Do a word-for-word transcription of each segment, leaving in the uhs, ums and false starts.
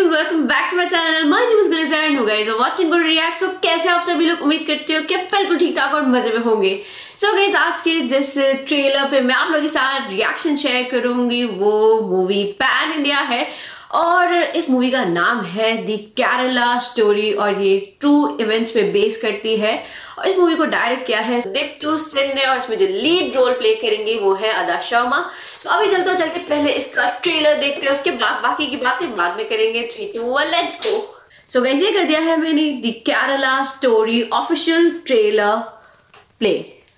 वालेकुम, welcome back to my channel. My name is Guliza and you guys are watching good react. So कैसे आप सभी लोग, उम्मीद करते हो कि बिल्कुल ठीक ठाक और मजे में होंगे। सो so गाइस, आज के जिस ट्रेलर पे मैं आप लोगों के साथ रिएक्शन शेयर करूंगी वो मूवी पैन इंडिया है और इस मूवी का नाम है द केरला स्टोरी और ये ट्रू इवेंट्स पे बेस करती है। और इस मूवी को डायरेक्ट किया है दीप्तु सिंह ने और इसमें जो लीड रोल प्ले करेंगी वो है अदा शर्मा। तो अभी चलते हो चलते पहले इसका ट्रेलर देखते हैं, उसके बाद बाकी की बातें बाद में करेंगे। Three two one let's go. So guys, ये कर दिया है मैंने the Kerala story official trailer play.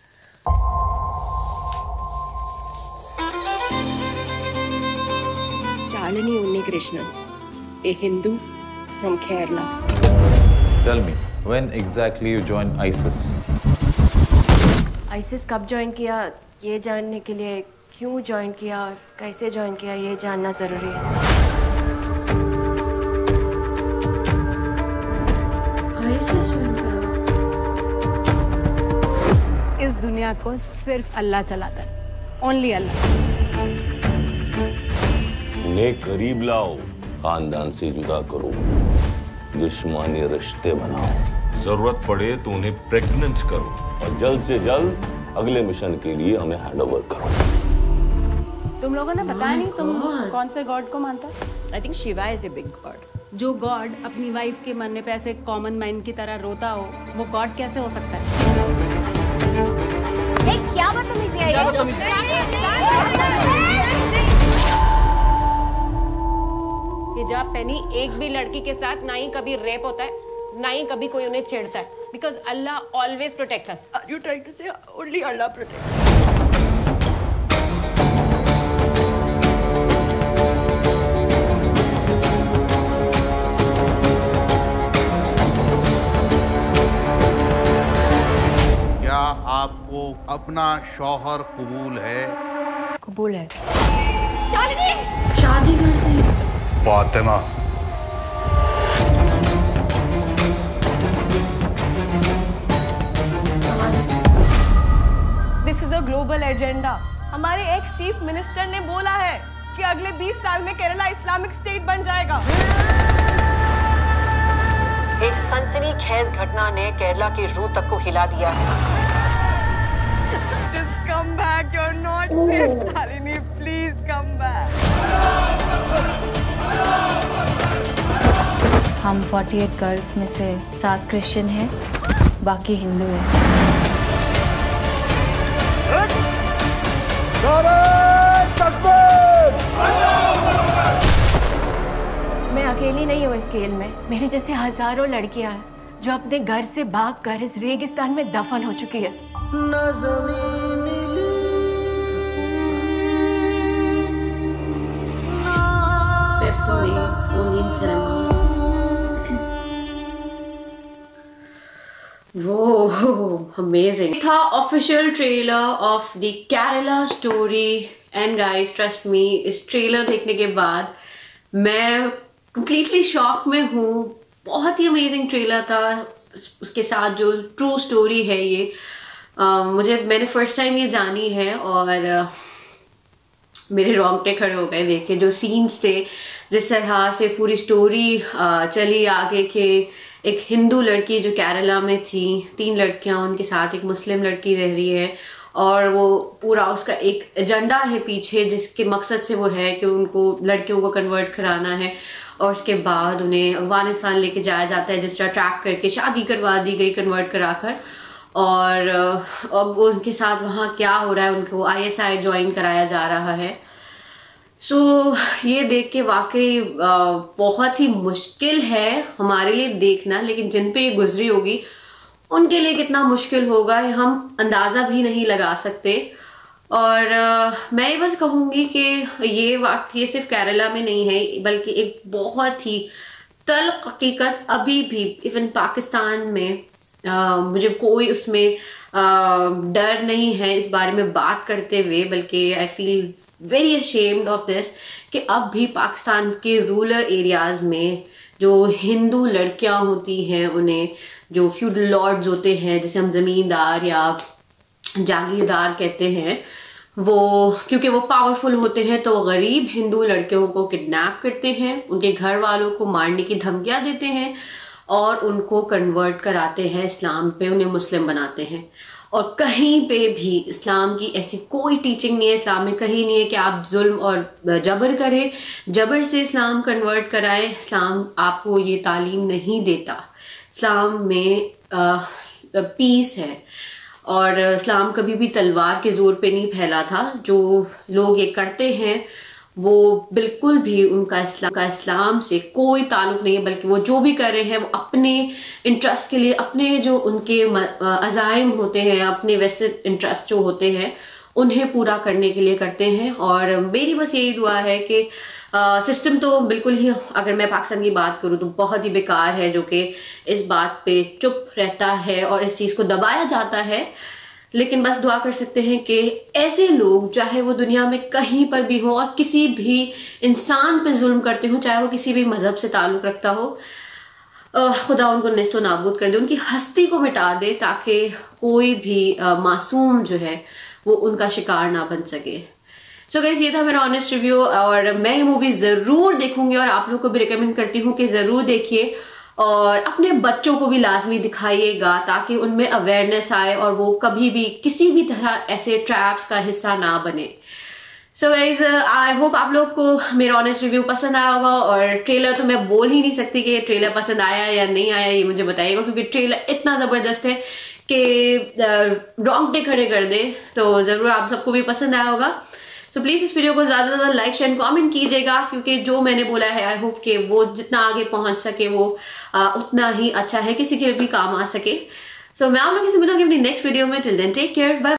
Shalini Unnikrishnan, a Hindu from Kerala. Tell me, when exactly you joined ISIS? ISIS कब ज्वाइन किया ये जानने के लिए क्यों ज्वाइन किया और कैसे ज्वाइन किया ये जानना जरूरी है सर। आईसिस ज्वाइन करा? इस दुनिया को सिर्फ अल्लाह चलाता है, ओनली अल्लाह। उन्हें करीब लाओ, खानदान से जुदा करो, दुश्मनी रिश्ते बनाओ, जरूरत पड़े तो उन्हें प्रेग्नेंट करो और जल्द से जल्द अगले मिशन के लिए हमें हैंडओवर करो। तुम लोगों ने बताया नहीं तुम कौन से गॉड को मानता? I think Shiva is a big god. जो गॉड अपनी वाइफ के मरने पे ऐसे कॉमन मैन की तरह रोता हो, वो गॉड कैसे हो सकता है? ए, क्या बदतमीजी है ये? हिजाब पहनी एक भी लड़की के साथ ना ही कभी रेप होता है, ना ही कभी कोई उन्हें छेड़ता है, because Allah always protects us. Are you trying to say only Allah protects? क्या आपको अपना शौहर कबूल है? कबूल है। शादी कर दी Fatima. This is a global agenda. हमारे एक्स चीफ मिनिस्टर ने बोला है कि अगले बीस साल में केरला इस्लामिक स्टेट बन जाएगा। एक सनसनीखेज घटना ने केरला की रूह तक को हिला दिया है। Just come back, you're not safe, Shalini. Please come back. हम अड़तालीस गर्ल्स में से सात क्रिश्चियन हैं, बाकी हिंदू हैं। मैं अकेली नहीं हूँ इस खेल में। मेरे जैसे हजारों लड़कियां हैं जो अपने घर से भागकर इस रेगिस्तान में दफन हो चुकी है। फिफ्थ में ओलिन सिनेमास। वो अमेजिंग था official trailer of the Kerala story. And guys, trust me, इस ट्रेलर देखने के बाद मैं कंप्लीटली शॉक में हूँ। बहुत ही अमेजिंग ट्रेलर था, उसके साथ जो ट्रू स्टोरी है ये uh, मुझे मैंने फर्स्ट टाइम ये जानी है और uh, मेरे रोंगटे खड़े हो गए देख के। जो सीन्स थे, जिस तरह से पूरी स्टोरी uh, चली आगे के एक हिंदू लड़की जो केरला में थी, तीन लड़कियां उनके साथ एक मुस्लिम लड़की रह रही है और वो पूरा उसका एक एजेंडा है पीछे जिसके मकसद से वो है कि उनको लड़कियों को कन्वर्ट कराना है और उसके बाद उन्हें अफगानिस्तान लेके जाया जाता है, जिस तरह ट्रैक करके शादी करवा दी गई कन्वर्ट कराकर। और अब उनके साथ वहाँ क्या हो रहा है, उनको आई एस आई ज्वाइन कराया जा रहा है। सो so, ये देख के वाकई बहुत ही मुश्किल है हमारे लिए देखना, लेकिन जिन पे ये गुजरी होगी उनके लिए कितना मुश्किल होगा ये हम अंदाज़ा भी नहीं लगा सकते। और uh, मैं ये बस कहूँगी कि ये वाकई सिर्फ केरला में नहीं है, बल्कि एक बहुत ही तल्ख हकीकत अभी भी इवन पाकिस्तान में uh, मुझे कोई उसमें uh, डर नहीं है इस बारे में बात करते हुए, बल्कि I feel very ashamed of this कि अब भी पाकिस्तान के रूरल एरियाज में जो हिंदू लड़कियां होती हैं, उन्हें जो फ्यूडल लॉर्ड्स होते हैं जिसे हम जमींदार या जागीरदार कहते हैं, वो क्योंकि वो पावरफुल होते हैं तो वो गरीब हिंदू लड़कियों को किडनैप करते हैं, उनके घर वालों को मारने की धमकियां देते हैं और उनको कन्वर्ट कराते हैं इस्लाम पे, उन्हें मुस्लिम बनाते हैं। और कहीं पे भी इस्लाम की ऐसी कोई टीचिंग नहीं है, इस्लाम में कहीं नहीं है कि आप जुल्म और जबर करें, जबर से इस्लाम कन्वर्ट कराएं। इस्लाम आपको ये तालीम नहीं देता। इस्लाम में पीस है और इस्लाम कभी भी तलवार के जोर पे नहीं फैला था। जो लोग ये करते हैं वो बिल्कुल भी उनका इस्लाम का इस्लाम से कोई ताल्लुक नहीं है, बल्कि वो जो भी कर रहे हैं वो अपने इंटरेस्ट के लिए, अपने जो उनके अज़ाइम होते हैं, अपने वेस्टेड इंटरेस्ट जो होते हैं उन्हें पूरा करने के लिए करते हैं। और मेरी बस यही दुआ है कि सिस्टम तो बिल्कुल ही, अगर मैं पाकिस्तान की बात करूँ तो बहुत ही बेकार है, जो कि इस बात पे चुप रहता है और इस चीज़ को दबाया जाता है। लेकिन बस दुआ कर सकते हैं कि ऐसे लोग चाहे वो दुनिया में कहीं पर भी हो और किसी भी इंसान पे जुल्म करते हो, चाहे वो किसी भी मजहब से ताल्लुक रखता हो, खुदा उनको नेस्तो नाबूद कर दे, उनकी हस्ती को मिटा दे, ताकि कोई भी मासूम जो है वो उनका शिकार ना बन सके। सो गाइस, ये था मेरा ऑनेस्ट रिव्यू और मैं ये मूवी जरूर देखूंगी और आप लोग को भी रिकमेंड करती हूँ कि जरूर देखिए और अपने बच्चों को भी लाजमी दिखाइएगा ताकि उनमें अवेयरनेस आए और वो कभी भी किसी भी तरह ऐसे ट्रैप्स का हिस्सा ना बने। सो गाइज, आई होप आप लोग को मेरा ऑनेस्ट रिव्यू पसंद आया होगा। और ट्रेलर तो मैं बोल ही नहीं सकती कि ट्रेलर पसंद आया या नहीं आया, ये मुझे बताइएगा, क्योंकि ट्रेलर इतना ज़बरदस्त है कि रोंगटे खड़े कर दे। तो ज़रूर आप सबको भी पसंद आया होगा। तो प्लीज़ इस वीडियो को ज़्यादा से ज़्यादा लाइक शेयर कमेंट कीजिएगा, क्योंकि जो मैंने बोला है आई होप कि वो जितना आगे पहुंच सके वो आ, उतना ही अच्छा है, किसी के भी काम आ सके। सो so, मैं आप लोगों से मिलूंगी अपनी नेक्स्ट वीडियो में। Till then take care, bye.